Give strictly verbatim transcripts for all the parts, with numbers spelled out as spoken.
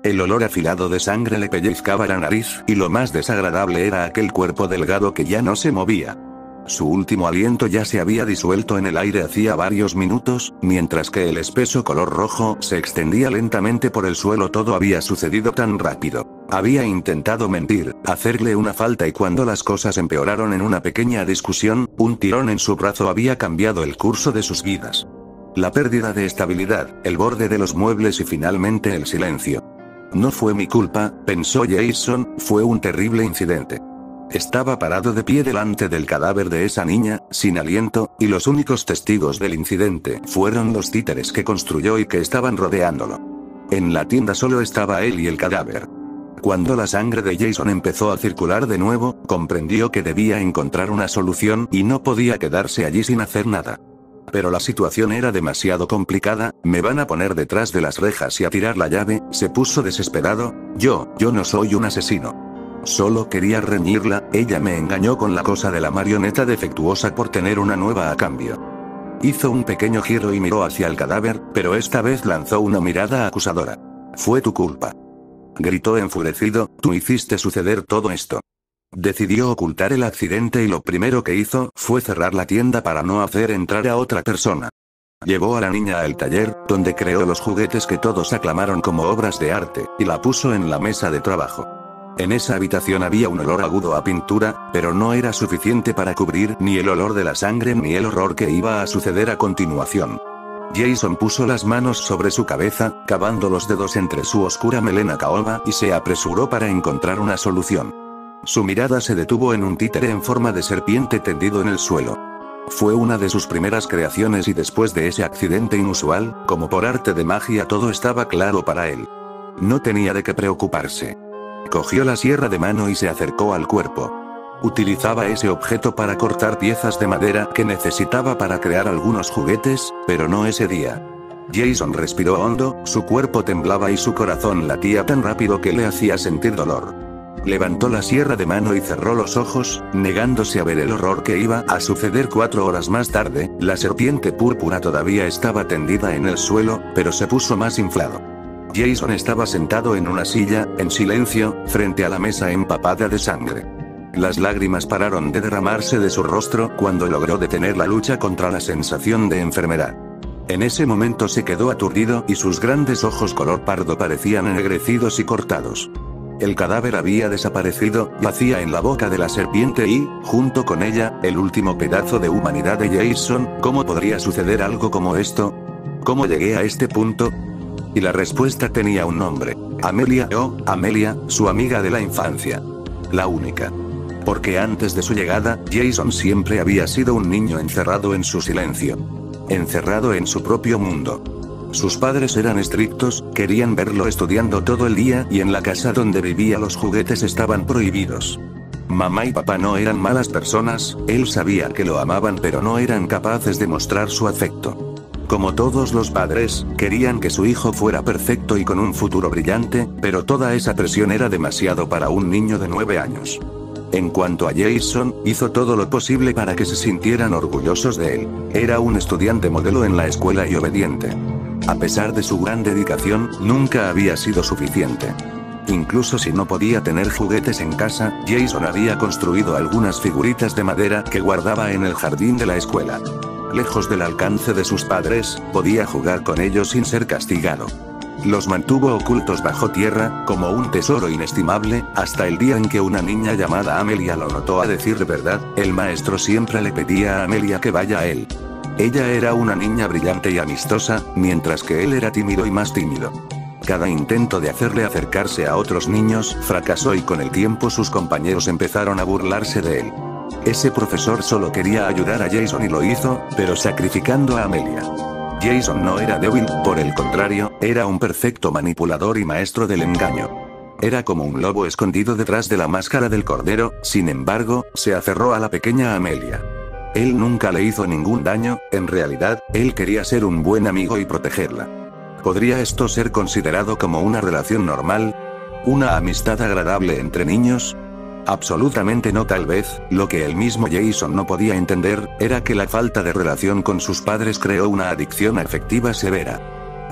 El olor afilado de sangre le pellizcaba la nariz, y lo más desagradable era aquel cuerpo delgado que ya no se movía. Su último aliento ya se había disuelto en el aire hacía varios minutos, mientras que el espeso color rojo se extendía lentamente por el suelo. Todo había sucedido tan rápido. Había intentado mentir, hacerle una falta, y cuando las cosas empeoraron en una pequeña discusión, un tirón en su brazo había cambiado el curso de sus vidas. La pérdida de estabilidad, el borde de los muebles y finalmente el silencio. No fue mi culpa, pensó Jason, fue un terrible incidente. Estaba parado de pie delante del cadáver de esa niña, sin aliento, y los únicos testigos del incidente fueron los títeres que construyó y que estaban rodeándolo. En la tienda solo estaba él y el cadáver. Cuando la sangre de Jason empezó a circular de nuevo, comprendió que debía encontrar una solución y no podía quedarse allí sin hacer nada. Pero la situación era demasiado complicada. Me van a poner detrás de las rejas y a tirar la llave, se puso desesperado. Yo, yo no soy un asesino. Solo quería reñirla, ella me engañó con la cosa de la marioneta defectuosa por tener una nueva a cambio. Hizo un pequeño giro y miró hacia el cadáver, pero esta vez lanzó una mirada acusadora. Fue tu culpa. Gritó enfurecido, tú hiciste suceder todo esto. Decidió ocultar el accidente y lo primero que hizo fue cerrar la tienda para no hacer entrar a otra persona. Llevó a la niña al taller, donde creó los juguetes que todos aclamaron como obras de arte, y la puso en la mesa de trabajo. En esa habitación había un olor agudo a pintura, pero no era suficiente para cubrir ni el olor de la sangre ni el horror que iba a suceder a continuación. Jason puso las manos sobre su cabeza, cavando los dedos entre su oscura melena caoba, y se apresuró para encontrar una solución. Su mirada se detuvo en un títere en forma de serpiente tendido en el suelo. Fue una de sus primeras creaciones y después de ese accidente inusual, como por arte de magia, todo estaba claro para él. No tenía de qué preocuparse. Cogió la sierra de mano y se acercó al cuerpo. Utilizaba ese objeto para cortar piezas de madera que necesitaba para crear algunos juguetes, pero no ese día. Jason respiró hondo, su cuerpo temblaba y su corazón latía tan rápido que le hacía sentir dolor. Levantó la sierra de mano y cerró los ojos, negándose a ver el horror que iba a suceder cuatro horas más tarde. La serpiente púrpura todavía estaba tendida en el suelo, pero se puso más inflado. Jason estaba sentado en una silla, en silencio, frente a la mesa empapada de sangre. Las lágrimas pararon de derramarse de su rostro cuando logró detener la lucha contra la sensación de enfermedad. En ese momento se quedó aturdido y sus grandes ojos color pardo parecían ennegrecidos y cortados. El cadáver había desaparecido, yacía en la boca de la serpiente y, junto con ella, el último pedazo de humanidad de Jason. ¿Cómo podría suceder algo como esto? ¿Cómo llegué a este punto? Y la respuesta tenía un nombre. Amelia, oh, Amelia, su amiga de la infancia. La única. Porque antes de su llegada, Jason siempre había sido un niño encerrado en su silencio. Encerrado en su propio mundo. Sus padres eran estrictos, querían verlo estudiando todo el día y en la casa donde vivía los juguetes estaban prohibidos. Mamá y papá no eran malas personas, él sabía que lo amaban pero no eran capaces de mostrar su afecto. Como todos los padres, querían que su hijo fuera perfecto y con un futuro brillante, pero toda esa presión era demasiado para un niño de nueve años. En cuanto a Jason, hizo todo lo posible para que se sintieran orgullosos de él. Era un estudiante modelo en la escuela y obediente. A pesar de su gran dedicación, nunca había sido suficiente. Incluso si no podía tener juguetes en casa, Jason había construido algunas figuritas de madera que guardaba en el jardín de la escuela. Lejos del alcance de sus padres, podía jugar con ellos sin ser castigado. Los mantuvo ocultos bajo tierra, como un tesoro inestimable, hasta el día en que una niña llamada Amelia lo notó. A decir verdad, el maestro siempre le pedía a Amelia que vaya a él. Ella era una niña brillante y amistosa, mientras que él era tímido y más tímido. Cada intento de hacerle acercarse a otros niños fracasó y con el tiempo sus compañeros empezaron a burlarse de él. Ese profesor solo quería ayudar a Jason y lo hizo, pero sacrificando a Amelia. Jason no era débil, por el contrario, era un perfecto manipulador y maestro del engaño. Era como un lobo escondido detrás de la máscara del cordero, sin embargo, se aferró a la pequeña Amelia. Él nunca le hizo ningún daño, en realidad, él quería ser un buen amigo y protegerla. ¿Podría esto ser considerado como una relación normal? ¿Una amistad agradable entre niños? Absolutamente no. Tal vez, lo que el mismo Jason no podía entender, era que la falta de relación con sus padres creó una adicción afectiva severa.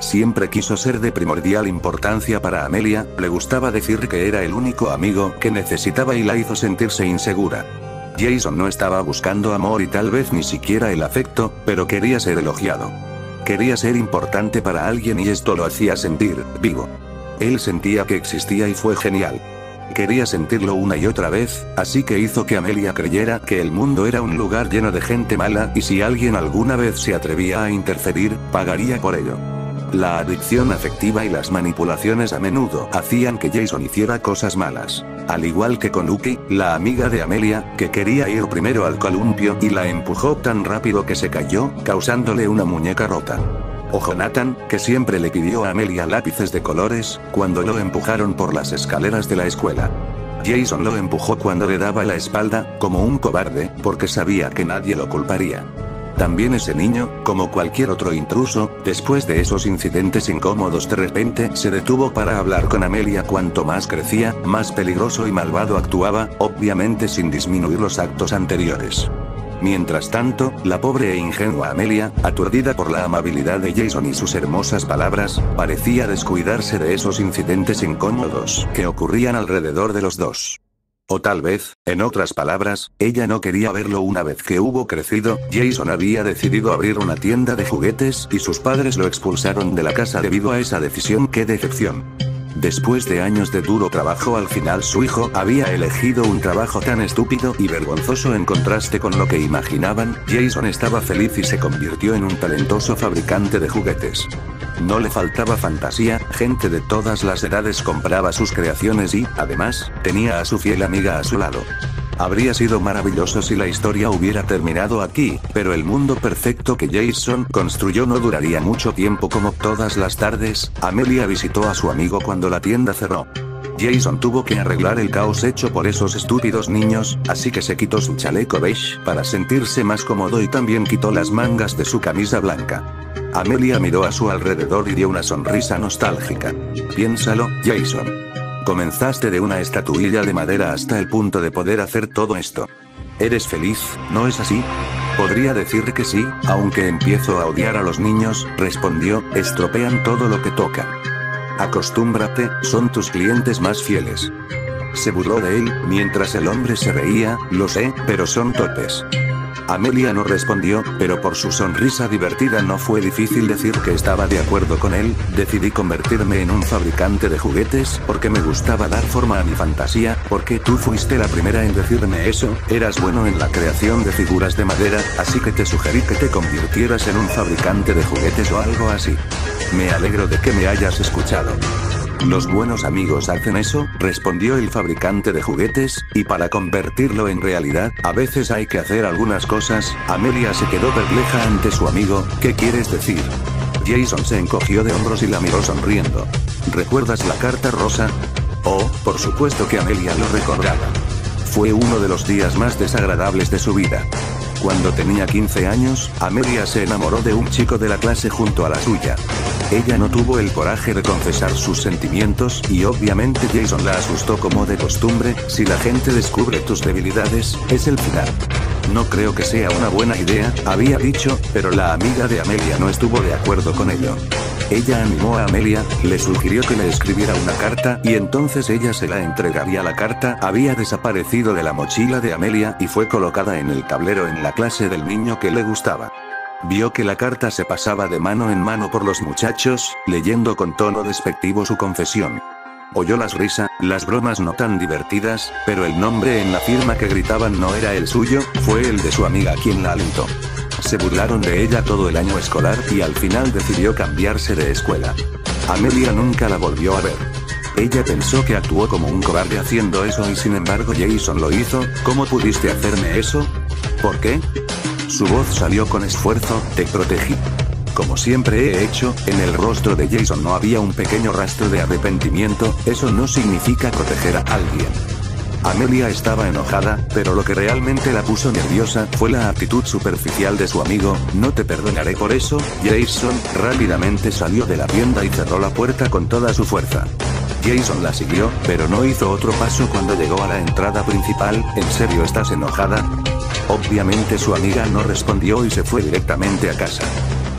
siempre quiso ser de primordial importancia para Amelia, le gustaba decir que era el único amigo que necesitaba y la hizo sentirse insegura. Jason no estaba buscando amor y tal vez ni siquiera el afecto, pero quería ser elogiado. Quería ser importante para alguien y esto lo hacía sentir vivo. Él sentía que existía y fue genial. Quería sentirlo una y otra vez, así que hizo que Amelia creyera que el mundo era un lugar lleno de gente mala y si alguien alguna vez se atrevía a interferir, pagaría por ello. La adicción afectiva y las manipulaciones a menudo hacían que Jason hiciera cosas malas. Al igual que con Uki, la amiga de Amelia, que quería ir primero al columpio y la empujó tan rápido que se cayó, causándole una muñeca rota. O Jonathan, que siempre le pidió a Amelia lápices de colores, cuando lo empujaron por las escaleras de la escuela. Jason lo empujó cuando le daba la espalda, como un cobarde, porque sabía que nadie lo culparía. También ese niño, como cualquier otro intruso, después de esos incidentes incómodos de repente se detuvo para hablar con Amelia. Cuanto más crecía, más peligroso y malvado actuaba, obviamente sin disminuir los actos anteriores. Mientras tanto, la pobre e ingenua Amelia, aturdida por la amabilidad de Jason y sus hermosas palabras, parecía descuidarse de esos incidentes incómodos que ocurrían alrededor de los dos. O tal vez, en otras palabras, ella no quería verlo. Una vez que hubo crecido, Jason había decidido abrir una tienda de juguetes y sus padres lo expulsaron de la casa debido a esa decisión. ¡Qué decepción! Después de años de duro trabajo, al final su hijo había elegido un trabajo tan estúpido y vergonzoso en contraste con lo que imaginaban. Jason estaba feliz y se convirtió en un talentoso fabricante de juguetes. No le faltaba fantasía, gente de todas las edades compraba sus creaciones y, además, tenía a su fiel amiga a su lado. Habría sido maravilloso si la historia hubiera terminado aquí, pero el mundo perfecto que Jason construyó no duraría mucho tiempo. Como todas las tardes, Amelia visitó a su amigo cuando la tienda cerró. Jason tuvo que arreglar el caos hecho por esos estúpidos niños, así que se quitó su chaleco beige para sentirse más cómodo y también quitó las mangas de su camisa blanca. Amelia miró a su alrededor y dio una sonrisa nostálgica. Piénsalo, Jason. Comenzaste de una estatuilla de madera hasta el punto de poder hacer todo esto. ¿Eres feliz, no es así? Podría decir que sí, aunque empiezo a odiar a los niños, respondió, estropean todo lo que tocan. Acostúmbrate, son tus clientes más fieles. Se burló de él, mientras el hombre se reía, lo sé, pero son torpes. Amelia no respondió, pero por su sonrisa divertida no fue difícil decir que estaba de acuerdo con él. Decidí convertirme en un fabricante de juguetes porque me gustaba dar forma a mi fantasía, porque tú fuiste la primera en decirme eso. Eras bueno en la creación de figuras de madera, así que te sugerí que te convirtieras en un fabricante de juguetes o algo así. Me alegro de que me hayas escuchado. Los buenos amigos hacen eso, respondió el fabricante de juguetes, y para convertirlo en realidad, a veces hay que hacer algunas cosas. Amelia se quedó perpleja ante su amigo. ¿Qué quieres decir? Jason se encogió de hombros y la miró sonriendo. ¿Recuerdas la carta rosa? Oh, por supuesto que Amelia lo recordaba. Fue uno de los días más desagradables de su vida. Cuando tenía quince años, Amelia se enamoró de un chico de la clase junto a la suya. Ella no tuvo el coraje de confesar sus sentimientos, y obviamente Jason la asustó como de costumbre. Si la gente descubre tus debilidades, es el final. No creo que sea una buena idea, había dicho, pero la amiga de Amelia no estuvo de acuerdo con ello. Ella animó a Amelia, le sugirió que le escribiera una carta, y entonces ella se la entregaría. La carta había desaparecido de la mochila de Amelia y fue colocada en el tablero en la clase del niño que le gustaba. Vio que la carta se pasaba de mano en mano por los muchachos, leyendo con tono despectivo su confesión. Oyó las risas, las bromas no tan divertidas, pero el nombre en la firma que gritaban no era el suyo, fue el de su amiga quien la alentó. Se burlaron de ella todo el año escolar y al final decidió cambiarse de escuela. Amelia nunca la volvió a ver. Ella pensó que actuó como un cobarde haciendo eso y sin embargo Jason lo hizo. ¿Cómo pudiste hacerme eso? ¿Por qué? Su voz salió con esfuerzo. Te protegí. Como siempre he hecho. En el rostro de Jason no había un pequeño rastro de arrepentimiento. Eso no significa proteger a alguien. Amelia estaba enojada, pero lo que realmente la puso nerviosa fue la actitud superficial de su amigo. No te perdonaré por eso. Jason rápidamente salió de la tienda y cerró la puerta con toda su fuerza. Jason la siguió, pero no hizo otro paso cuando llegó a la entrada principal. ¿En serio estás enojada? Obviamente su amiga no respondió y se fue directamente a casa.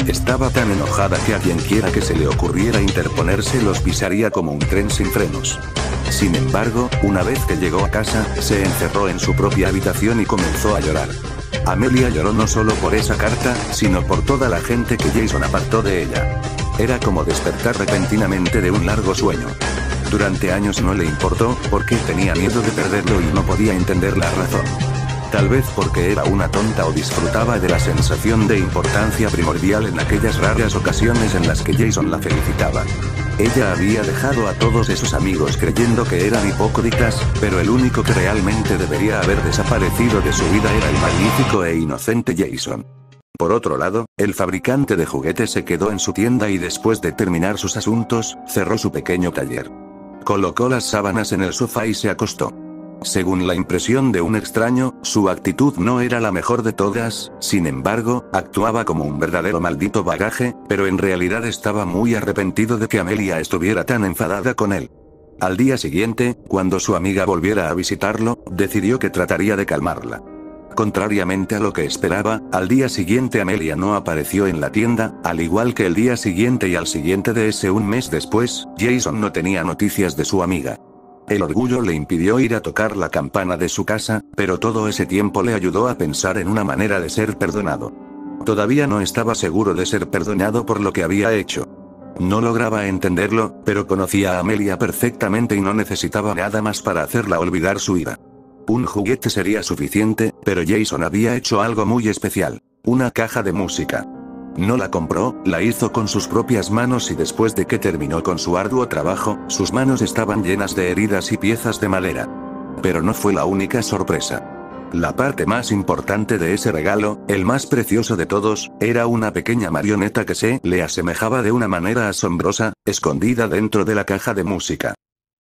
Estaba tan enojada que a quienquiera que se le ocurriera interponerse los pisaría como un tren sin frenos. Sin embargo, una vez que llegó a casa, se encerró en su propia habitación y comenzó a llorar. Amelia lloró no solo por esa carta, sino por toda la gente que Jason apartó de ella. Era como despertar repentinamente de un largo sueño. Durante años no le importó, porque tenía miedo de perderlo y no podía entender la razón. Tal vez porque era una tonta o disfrutaba de la sensación de importancia primordial en aquellas raras ocasiones en las que Jason la felicitaba. Ella había dejado a todos esos amigos creyendo que eran hipócritas, pero el único que realmente debería haber desaparecido de su vida era el magnífico e inocente Jason. Por otro lado, el fabricante de juguetes se quedó en su tienda y después de terminar sus asuntos, cerró su pequeño taller. Colocó las sábanas en el sofá y se acostó. Según la impresión de un extraño, su actitud no era la mejor de todas, sin embargo, actuaba como un verdadero maldito bagaje, pero en realidad estaba muy arrepentido de que Amelia estuviera tan enfadada con él. Al día siguiente, cuando su amiga volviera a visitarlo, decidió que trataría de calmarla. Contrariamente a lo que esperaba, al día siguiente Amelia no apareció en la tienda, al igual que el día siguiente y al siguiente de ese un mes después, Jason no tenía noticias de su amiga. El orgullo le impidió ir a tocar la campana de su casa, pero todo ese tiempo le ayudó a pensar en una manera de ser perdonado. Todavía no estaba seguro de ser perdonado por lo que había hecho. No lograba entenderlo, pero conocía a Amelia perfectamente y no necesitaba nada más para hacerla olvidar su ira. Un juguete sería suficiente, pero Jason había hecho algo muy especial. Una caja de música. No la compró, la hizo con sus propias manos y después de que terminó con su arduo trabajo, sus manos estaban llenas de heridas y piezas de madera. Pero no fue la única sorpresa. La parte más importante de ese regalo, el más precioso de todos, era una pequeña marioneta que se le asemejaba de una manera asombrosa, escondida dentro de la caja de música.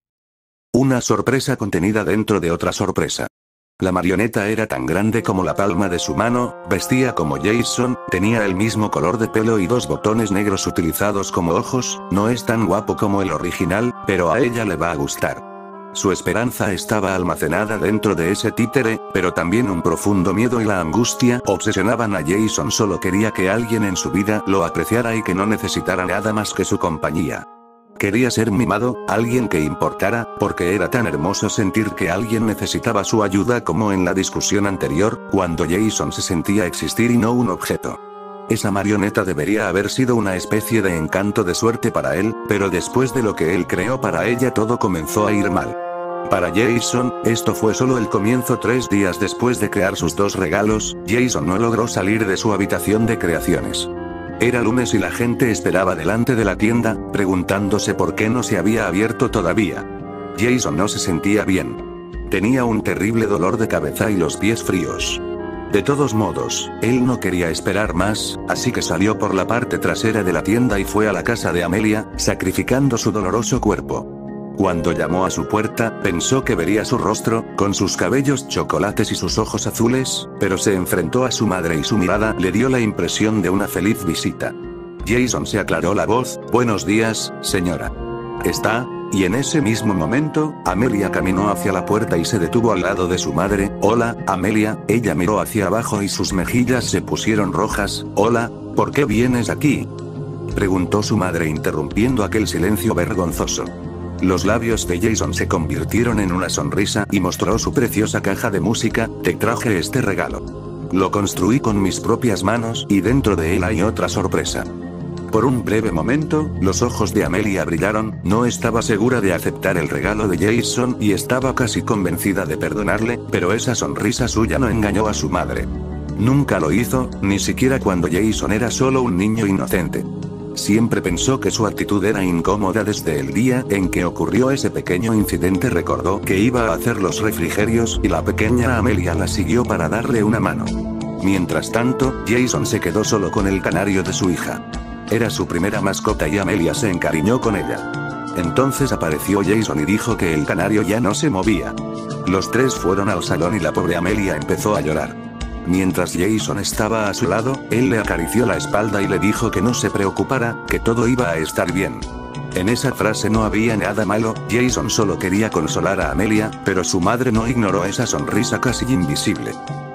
Una sorpresa contenida dentro de otra sorpresa. La marioneta era tan grande como la palma de su mano, vestía como Jason, tenía el mismo color de pelo y dos botones negros utilizados como ojos, no es tan guapo como el original, pero a ella le va a gustar. Su esperanza estaba almacenada dentro de ese títere, pero también un profundo miedo y la angustia obsesionaban a Jason. Solo quería que alguien en su vida lo apreciara y que no necesitara nada más que su compañía. Quería ser mimado, alguien que importara, porque era tan hermoso sentir que alguien necesitaba su ayuda como en la discusión anterior, cuando Jason se sentía existir y no un objeto. Esa marioneta debería haber sido una especie de encanto de suerte para él, pero después de lo que él creó para ella todo comenzó a ir mal. Para Jason, esto fue solo el comienzo. Tres días después de crear sus dos regalos, Jason no logró salir de su habitación de creaciones. Era lunes y la gente esperaba delante de la tienda, preguntándose por qué no se había abierto todavía. Jason no se sentía bien. Tenía un terrible dolor de cabeza y los pies fríos. De todos modos, él no quería esperar más, así que salió por la parte trasera de la tienda y fue a la casa de Amelia, sacrificando su doloroso cuerpo. Cuando llamó a su puerta, pensó que vería su rostro, con sus cabellos chocolates y sus ojos azules, pero se enfrentó a su madre y su mirada le dio la impresión de una feliz visita. Jason se aclaró la voz: «Buenos días, señora. ¿Está?» Y en ese mismo momento, Amelia caminó hacia la puerta y se detuvo al lado de su madre. «Hola, Amelia». Ella miró hacia abajo y sus mejillas se pusieron rojas. «Hola, ¿por qué vienes aquí?», preguntó su madre interrumpiendo aquel silencio vergonzoso. Los labios de Jason se convirtieron en una sonrisa y mostró su preciosa caja de música. «Te traje este regalo. Lo construí con mis propias manos y dentro de él hay otra sorpresa». Por un breve momento, los ojos de Amelia brillaron. No estaba segura de aceptar el regalo de Jason y estaba casi convencida de perdonarle, pero esa sonrisa suya no engañó a su madre. Nunca lo hizo, ni siquiera cuando Jason era solo un niño inocente. Siempre pensó que su actitud era incómoda desde el día en que ocurrió ese pequeño incidente. Recordó que iba a hacer los refrigerios y la pequeña Amelia la siguió para darle una mano. Mientras tanto, Jason se quedó solo con el canario de su hija. Era su primera mascota y Amelia se encariñó con ella. Entonces apareció Jason y dijo que el canario ya no se movía. Los tres fueron al salón y la pobre Amelia empezó a llorar. Mientras Jason estaba a su lado, él le acarició la espalda y le dijo que no se preocupara, que todo iba a estar bien. En esa frase no había nada malo. Jason solo quería consolar a Amelia, pero su madre no ignoró esa sonrisa casi invisible.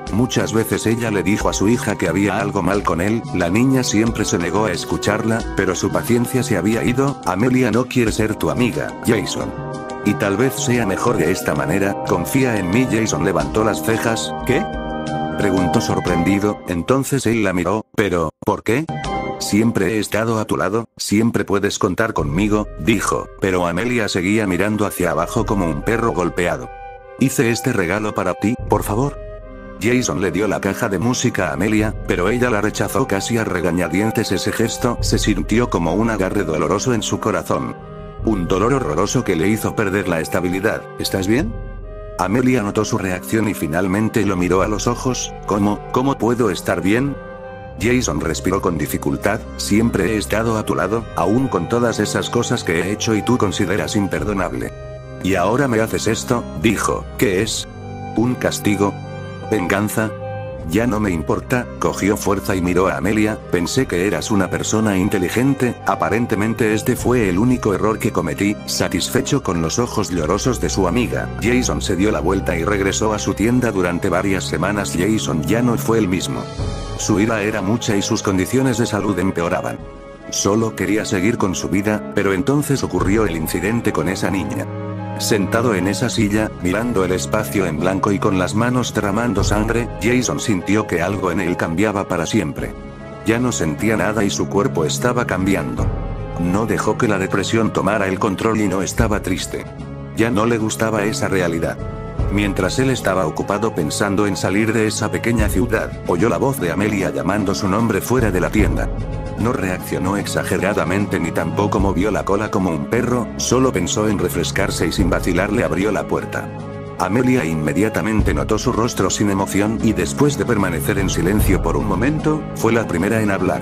Muchas veces ella le dijo a su hija que había algo mal con él, la niña siempre se negó a escucharla, pero su paciencia se había ido. Amelia no quiere ser tu amiga, Jason. Y tal vez sea mejor de esta manera, confía en mí. Jason levantó las cejas. ¿Qué? Preguntó sorprendido, entonces él la miró, pero, ¿por qué? Siempre he estado a tu lado, siempre puedes contar conmigo, dijo, pero Amelia seguía mirando hacia abajo como un perro golpeado. Hice este regalo para ti, por favor. Jason le dio la caja de música a Amelia, pero ella la rechazó casi a regañadientes. Ese gesto se sintió como un agarre doloroso en su corazón. Un dolor horroroso que le hizo perder la estabilidad. ¿Estás bien? Amelia notó su reacción y finalmente lo miró a los ojos. ¿Cómo, cómo puedo estar bien? Jason respiró con dificultad. Siempre he estado a tu lado, aún con todas esas cosas que he hecho y tú consideras imperdonable. Y ahora me haces esto, dijo. ¿Qué es? ¿Un castigo? ¿Venganza? Ya no me importa. Cogió fuerza y miró a Amelia. Pensé que eras una persona inteligente, aparentemente este fue el único error que cometí. Satisfecho con los ojos llorosos de su amiga, Jason se dio la vuelta y regresó a su tienda. Durante varias semanas Jason ya no fue el mismo. Su ira era mucha y sus condiciones de salud empeoraban. Solo quería seguir con su vida, pero entonces ocurrió el incidente con esa niña. Sentado en esa silla, mirando el espacio en blanco y con las manos derramando sangre, Jason sintió que algo en él cambiaba para siempre. Ya no sentía nada y su cuerpo estaba cambiando. No dejó que la depresión tomara el control y no estaba triste. Ya no le gustaba esa realidad. Mientras él estaba ocupado pensando en salir de esa pequeña ciudad, oyó la voz de Amelia llamando su nombre fuera de la tienda. No reaccionó exageradamente ni tampoco movió la cola como un perro, solo pensó en refrescarse y sin vacilar le abrió la puerta. Amelia inmediatamente notó su rostro sin emoción y después de permanecer en silencio por un momento, fue la primera en hablar.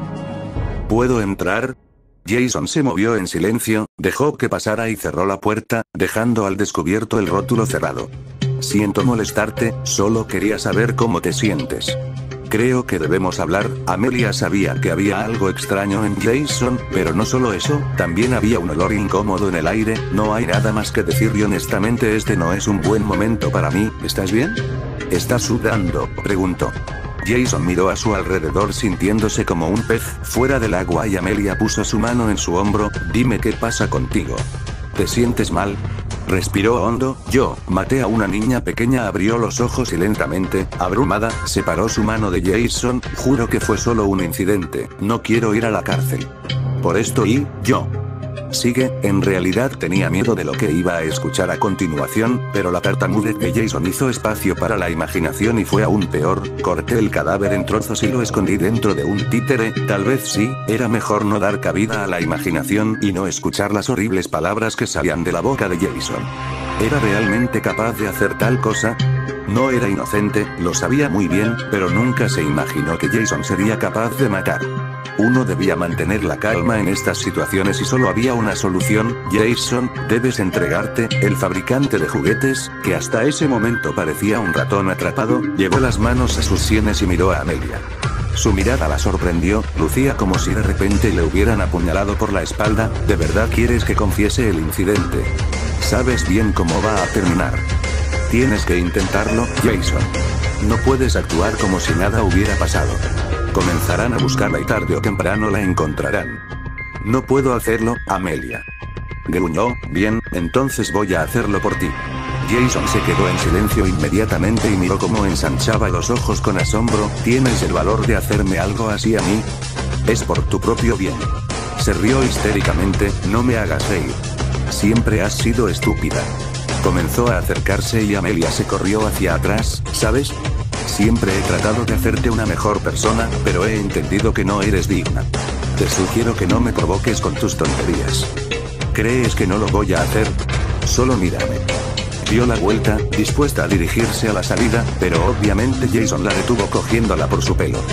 ¿Puedo entrar? Jason se movió en silencio, dejó que pasara y cerró la puerta, dejando al descubierto el rótulo cerrado. Siento molestarte, solo quería saber cómo te sientes. Creo que debemos hablar. Amelia sabía que había algo extraño en Jason, pero no solo eso, también había un olor incómodo en el aire. No hay nada más que decir y honestamente este no es un buen momento para mí. ¿Estás bien? ¿Estás sudando?, preguntó. Jason miró a su alrededor sintiéndose como un pez fuera del agua y Amelia puso su mano en su hombro. Dime qué pasa contigo. ¿Te sientes mal? Respiró hondo. Yo maté a una niña pequeña. Abrió los ojos y lentamente, abrumada, separó su mano de Jason. Juro que fue solo un incidente. No quiero ir a la cárcel. Por esto y, yo. Sigue, en realidad tenía miedo de lo que iba a escuchar a continuación, pero la tartamudez de Jason hizo espacio para la imaginación y fue aún peor. Corté el cadáver en trozos y lo escondí dentro de un títere. Tal vez sí, era mejor no dar cabida a la imaginación y no escuchar las horribles palabras que salían de la boca de Jason. ¿Era realmente capaz de hacer tal cosa? No era inocente, lo sabía muy bien, pero nunca se imaginó que Jason sería capaz de matar. Uno debía mantener la calma en estas situaciones y solo había una solución. Jason, debes entregarte. El fabricante de juguetes, que hasta ese momento parecía un ratón atrapado, llevó las manos a sus sienes y miró a Amelia. Su mirada la sorprendió, lucía como si de repente le hubieran apuñalado por la espalda. ¿De verdad quieres que confiese el incidente? Sabes bien cómo va a terminar. Tienes que intentarlo, Jason. No puedes actuar como si nada hubiera pasado. Comenzarán a buscarla y tarde o temprano la encontrarán. No puedo hacerlo, Amelia. Gruñó. Bien, entonces voy a hacerlo por ti. Jason se quedó en silencio inmediatamente y miró cómo ensanchaba los ojos con asombro. ¿Tienes el valor de hacerme algo así a mí? Es por tu propio bien. Se rió histéricamente. No me hagas reír. Siempre has sido estúpida. Comenzó a acercarse y Amelia se corrió hacia atrás. ¿Sabes? Siempre he tratado de hacerte una mejor persona, pero he entendido que no eres digna. Te sugiero que no me provoques con tus tonterías. ¿Crees que no lo voy a hacer? Solo mírame. Dio la vuelta, dispuesta a dirigirse a la salida, pero obviamente Jason la detuvo cogiéndola por su pelo.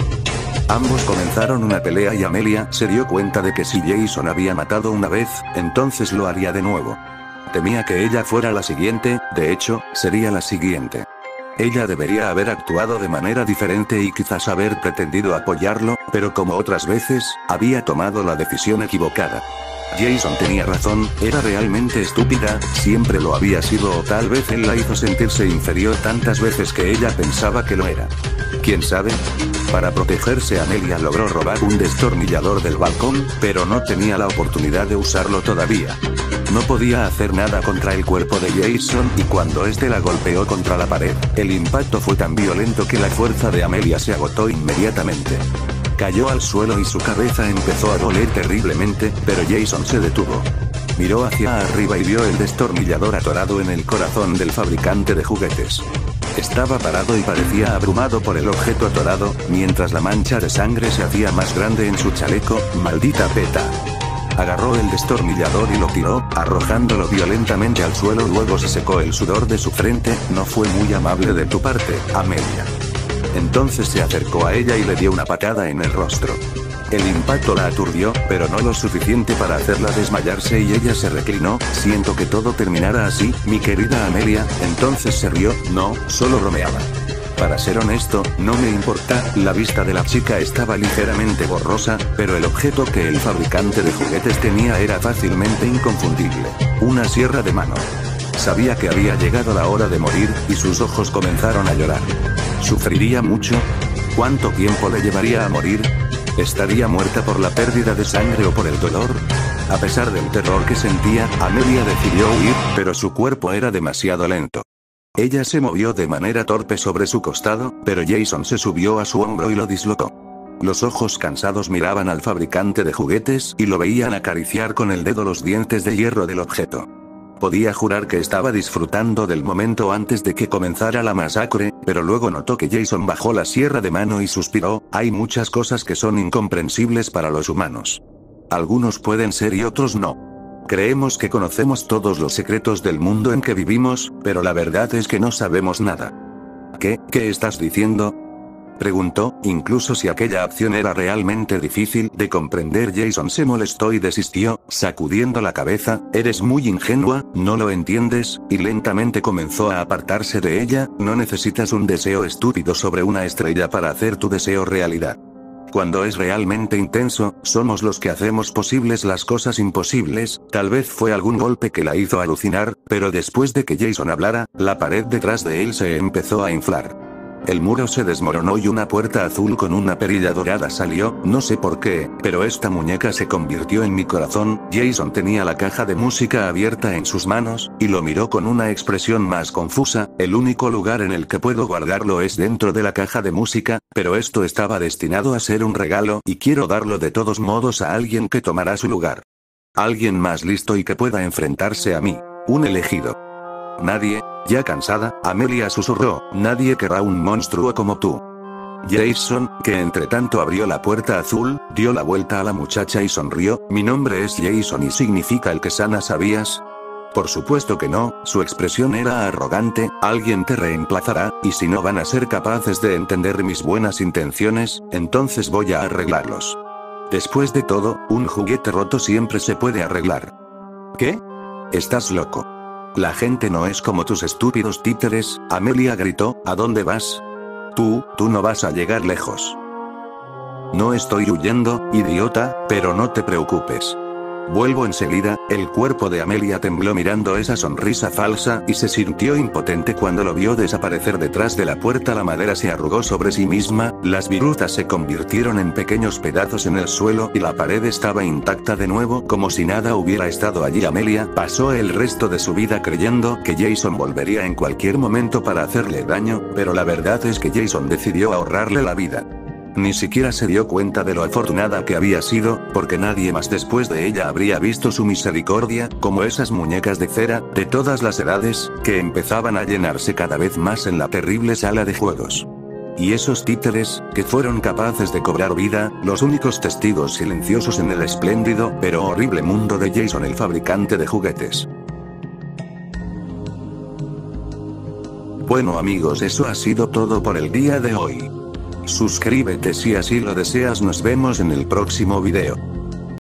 Ambos comenzaron una pelea y Amelia se dio cuenta de que si Jason había matado una vez, entonces lo haría de nuevo. Temía que ella fuera la siguiente, de hecho, sería la siguiente. Ella debería haber actuado de manera diferente y quizás haber pretendido apoyarlo, pero como otras veces, había tomado la decisión equivocada. Jason tenía razón, era realmente estúpida, siempre lo había sido o tal vez él la hizo sentirse inferior tantas veces que ella pensaba que lo era. ¿Quién sabe? Para protegerse, Amelia logró robar un destornillador del balcón, pero no tenía la oportunidad de usarlo todavía. No podía hacer nada contra el cuerpo de Jason y cuando este la golpeó contra la pared, el impacto fue tan violento que la fuerza de Amelia se agotó inmediatamente. Cayó al suelo y su cabeza empezó a doler terriblemente, pero Jason se detuvo. Miró hacia arriba y vio el destornillador atorado en el corazón del fabricante de juguetes. Estaba parado y parecía abrumado por el objeto atorado, mientras la mancha de sangre se hacía más grande en su chaleco. ¡Maldita peta! Agarró el destornillador y lo tiró, arrojándolo violentamente al suelo. Luego se secó el sudor de su frente. No fue muy amable de tu parte, Amelia. Entonces se acercó a ella y le dio una patada en el rostro. El impacto la aturdió, pero no lo suficiente para hacerla desmayarse y ella se reclinó. Siento que todo terminara así, mi querida Amelia. Entonces se rió. No, solo bromeaba. Para ser honesto, no me importa. La vista de la chica estaba ligeramente borrosa, pero el objeto que el fabricante de juguetes tenía era fácilmente inconfundible. Una sierra de mano. Sabía que había llegado la hora de morir, y sus ojos comenzaron a llorar. ¿Sufriría mucho? ¿Cuánto tiempo le llevaría a morir? ¿Estaría muerta por la pérdida de sangre o por el dolor? A pesar del terror que sentía, Amelia decidió huir, pero su cuerpo era demasiado lento. Ella se movió de manera torpe sobre su costado, pero Jason se subió a su hombro y lo dislocó. Los ojos cansados miraban al fabricante de juguetes y lo veían acariciar con el dedo los dientes de hierro del objeto. Podía jurar que estaba disfrutando del momento antes de que comenzara la masacre, pero luego notó que Jason bajó la sierra de mano y suspiró. Hay muchas cosas que son incomprensibles para los humanos. Algunos pueden ser y otros no. Creemos que conocemos todos los secretos del mundo en que vivimos, pero la verdad es que no sabemos nada. ¿Qué? ¿Qué estás diciendo?, preguntó. Incluso si aquella acción era realmente difícil de comprender, Jason se molestó y desistió, sacudiendo la cabeza. Eres muy ingenua, no lo entiendes, y lentamente comenzó a apartarse de ella. No necesitas un deseo estúpido sobre una estrella para hacer tu deseo realidad. Cuando es realmente intenso, somos los que hacemos posibles las cosas imposibles. Tal vez fue algún golpe que la hizo alucinar, pero después de que Jason hablara, la pared detrás de él se empezó a inflar. El muro se desmoronó y una puerta azul con una perilla dorada salió. No sé por qué, pero esta muñeca se convirtió en mi corazón. Jason tenía la caja de música abierta en sus manos, y lo miró con una expresión más confusa. El único lugar en el que puedo guardarlo es dentro de la caja de música, pero esto estaba destinado a ser un regalo, y quiero darlo de todos modos a alguien que tomará su lugar. Alguien más listo y que pueda enfrentarse a mí. Un elegido. Nadie. Ya cansada, Amelia susurró. Nadie querrá un monstruo como tú. Jason, que entre tanto abrió la puerta azul, dio la vuelta a la muchacha y sonrió. Mi nombre es Jason y significa el que sana, ¿sabías? Por supuesto que no, su expresión era arrogante. Alguien te reemplazará, y si no van a ser capaces de entender mis buenas intenciones, entonces voy a arreglarlos. Después de todo, un juguete roto siempre se puede arreglar. ¿Qué? Estás loco. La gente no es como tus estúpidos títeres, Amelia gritó. ¿A dónde vas? Tú, tú no vas a llegar lejos. No estoy huyendo, idiota, pero no te preocupes. Vuelvo enseguida. El cuerpo de Amelia tembló mirando esa sonrisa falsa, y se sintió impotente cuando lo vio desaparecer detrás de la puerta. La madera se arrugó sobre sí misma, las virutas se convirtieron en pequeños pedazos en el suelo, y la pared estaba intacta de nuevo, como si nada hubiera estado allí. Amelia pasó el resto de su vida creyendo que Jason volvería en cualquier momento para hacerle daño, pero la verdad es que Jason decidió ahorrarle la vida. Ni siquiera se dio cuenta de lo afortunada que había sido, porque nadie más después de ella habría visto su misericordia, como esas muñecas de cera, de todas las edades, que empezaban a llenarse cada vez más en la terrible sala de juegos. Y esos títeres, que fueron capaces de cobrar vida, los únicos testigos silenciosos en el espléndido, pero horrible mundo de Jason el fabricante de juguetes. Bueno amigos, eso ha sido todo por el día de hoy. Suscríbete si así lo deseas. Nos vemos en el próximo video.